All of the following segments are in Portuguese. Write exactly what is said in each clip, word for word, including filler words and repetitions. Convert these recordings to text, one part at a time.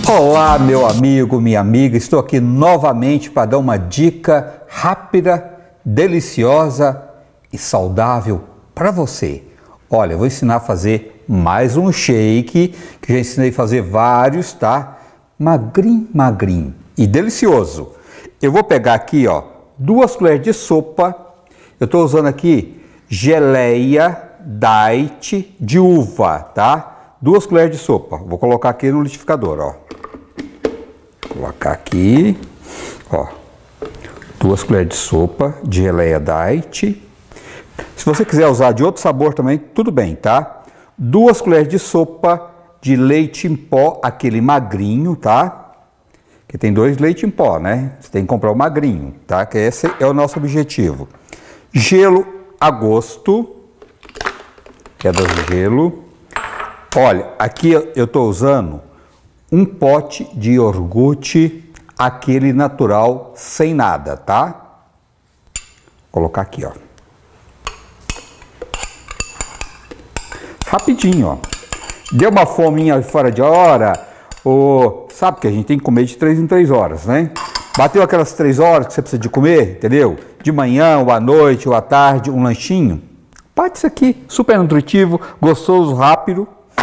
Olá, meu amigo, minha amiga, estou aqui novamente para dar uma dica rápida, deliciosa e saudável para você. Olha, eu vou ensinar a fazer mais um shake, que já ensinei a fazer vários, tá? Magrinho, magrinho e delicioso. Eu vou pegar aqui, ó, duas colheres de sopa. Eu estou usando aqui geleia Diet de uva, tá? Duas colheres de sopa. Vou colocar aqui no liquidificador, ó. Colocar aqui, ó. Duas colheres de sopa de geleia Diet. Se você quiser usar de outro sabor também, tudo bem, tá? Duas colheres de sopa de leite em pó, aquele magrinho, tá? Que tem dois leite em pó, né? Você tem que comprar o magrinho, tá? Que esse é o nosso objetivo. Gelo a gosto. Queda de gelo. Olha, aqui eu estou usando um pote de iogurte, aquele natural, sem nada, tá? Vou colocar aqui, ó. Rapidinho, ó. Deu uma fominha fora de hora, ou sabe que a gente tem que comer de três em três horas, né? Bateu aquelas três horas que você precisa de comer, entendeu? De manhã, ou à noite, ou à tarde, um lanchinho. Bate isso aqui, super nutritivo, gostoso, rápido.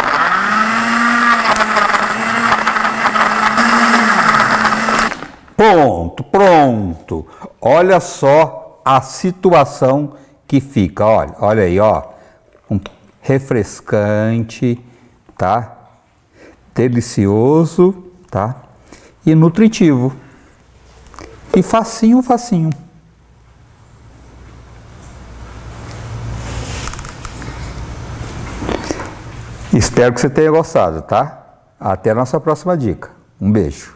Pronto, pronto. Olha só a situação que fica, olha, olha aí, ó. Um refrescante, tá? Delicioso, tá? E nutritivo. E facinho, facinho. Espero que você tenha gostado, tá? Até a nossa próxima dica. Um beijo.